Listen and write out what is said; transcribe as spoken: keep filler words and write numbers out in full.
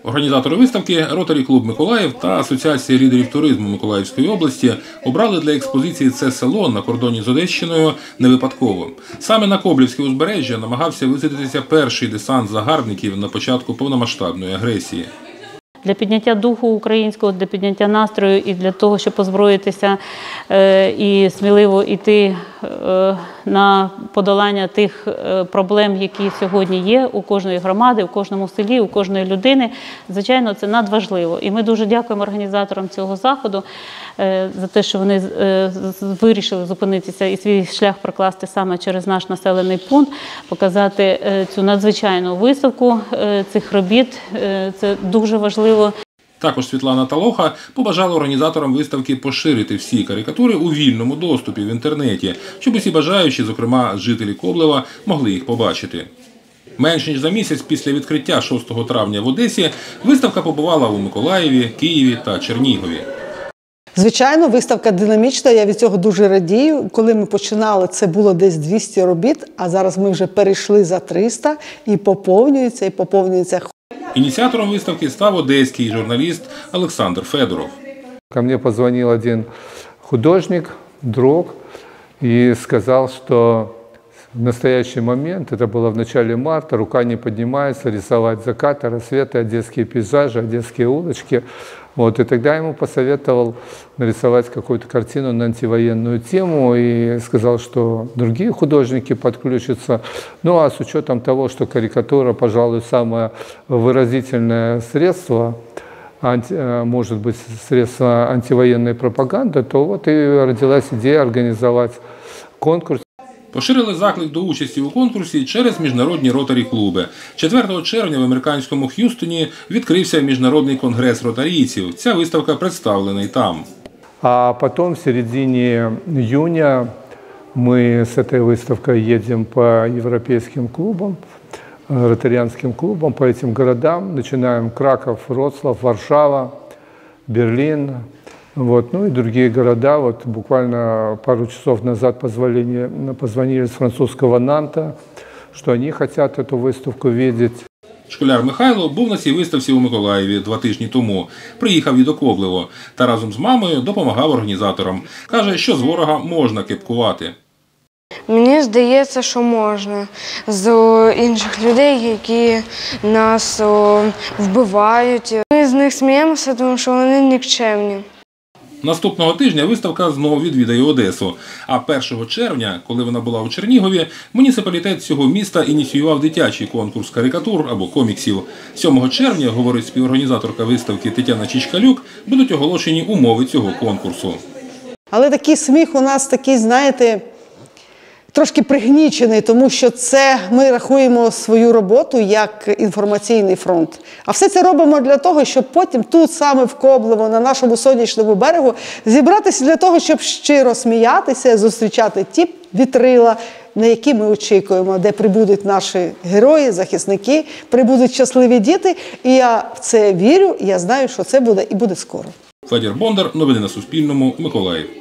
Організатори виставки «Ротарі Клуб Миколаїв» та Асоціація лідерів туризму Миколаївської області обрали для експозиції це село на кордоні з Одещиною не випадково. Саме на Коблівське узбережжя намагався висадитися перший десант загарбників на початку повномасштабної агресії. Для підняття духу українського, для підняття настрою і для того, щоб озброїтися і сміливо йти на подолання тих проблем, які сьогодні є у кожної громади, у кожному селі, у кожної людини, звичайно, це надважливо. І ми дуже дякуємо організаторам цього заходу за те, що вони вирішили зупинитися і свій шлях прокласти саме через наш населений пункт, показати цю надзвичайну виставку цих робіт. Це дуже важливо. Також Світлана Талоха побажала організаторам виставки поширити всі карикатури у вільному доступі в інтернеті, щоб усі бажаючі, зокрема жителі Коблева, могли їх побачити. Менш ніж за місяць після відкриття шостого травня в Одесі виставка побувала у Миколаєві, Києві та Чернігові. Звичайно, виставка динамічна, я від цього дуже радію. Коли ми починали, це було десь двісті робіт, а зараз ми вже перейшли за триста і поповнюється, і поповнюється. Ініціатором виставки став одеський журналіст Олександр Федоров. Ко мне позвонил один художник, друг, и сказал, что в настоящий момент, это было в начале марта, рука не поднимается рисовать закаты, рассветы, одесские пейзажи, одесские улочки. Вот, и тогда я ему посоветовал нарисовать какую-то картину на антивоенную тему и сказал, что другие художники подключатся. Ну а с учетом того, что карикатура, пожалуй, самое выразительное средство, анти, может быть, средство антивоенной пропаганды, то вот и родилась идея организовать конкурс. Поширили заклик до участі у конкурсі через міжнародні ротарі-клуби. четвертого червня в американському Х'юстоні відкрився міжнародний конгрес ротарійців. Ця виставка представлена й там. А потом в середине июня мы с этой выставкой едем по европейским клубам, ротарианским клубам, по этим городам. Начинаем Краков, Вроцлав, Варшава, Берлин. Вот, ну и другие города. Вот буквально пару часов назад позвонили, позвонили с французского Нанта, что они хотят эту выставку видеть. Школяр Михайло був на цій виставці у Миколаєві два тижні тому. Приїхав і до Коблева та разом з мамою допомагав організаторам. Каже, що з ворога можна кепкувати. Мені здається, що можна з інших людей, які нас вбивають. Ми з них сміємося, тому що вони нікчемні. Наступного тижня виставка знову відвідає Одесу. А першого червня, коли вона була у Чернігові, муніципалітет цього міста ініціював дитячий конкурс карикатур або коміксів. сьомого червня, говорить співорганізаторка виставки Тетяна Чичкалюк, будуть оголошені умови цього конкурсу. Але такий сміх у нас такий, знаєте, трошки пригнічений, тому що це ми рахуємо свою роботу як інформаційний фронт. А все це робимо для того, щоб потім тут саме в Коблево, на нашому сонячному берегу, зібратися для того, щоб щиро сміятися, зустрічати ті вітрила, на які ми очікуємо, де прибудуть наші герої, захисники, прибудуть щасливі діти. І я в це вірю, і я знаю, що це буде і буде скоро. Федір Бондар, новини на Суспільному, Миколаїв.